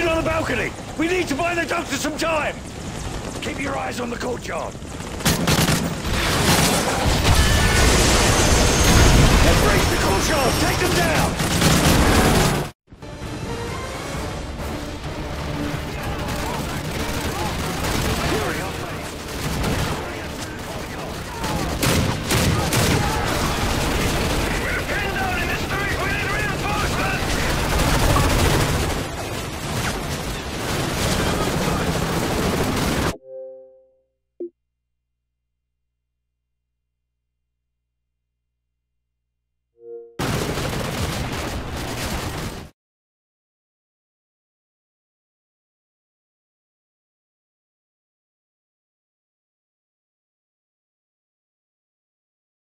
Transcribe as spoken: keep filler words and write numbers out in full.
Waiting on the balcony! We need to buy the doctor some time! Keep your eyes on the courtyard. Let's race the courtyard! Take them down!